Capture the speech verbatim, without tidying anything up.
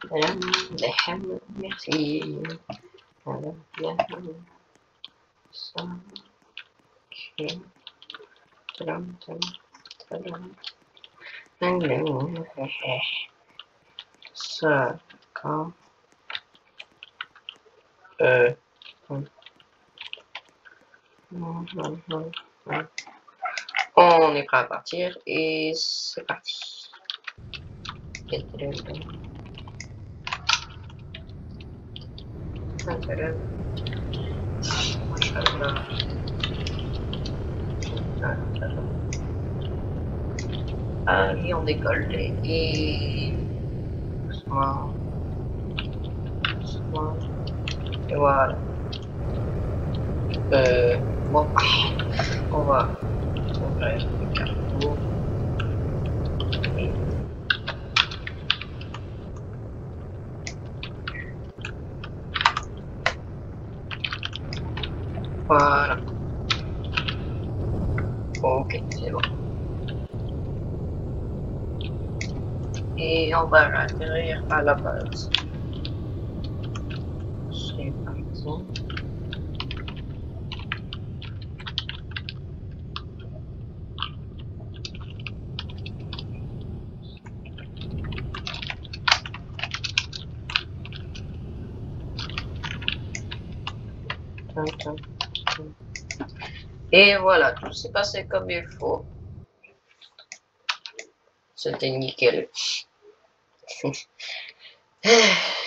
Madame, madame, merci. Voilà, bien. Ça, ok. Tadam, tadam, tadam. Tadam. Ça, quand. Euh. On est prêt à partir et c'est parti. Allez, on décolle et doucement, doucement, et voilà. Euh, bon, on va ouvrir le carrefour. Et voilà. Ok, c'est bon. Et on va atterrir à la base. C'est parti. Et voilà, tout s'est passé comme il faut. C'était nickel.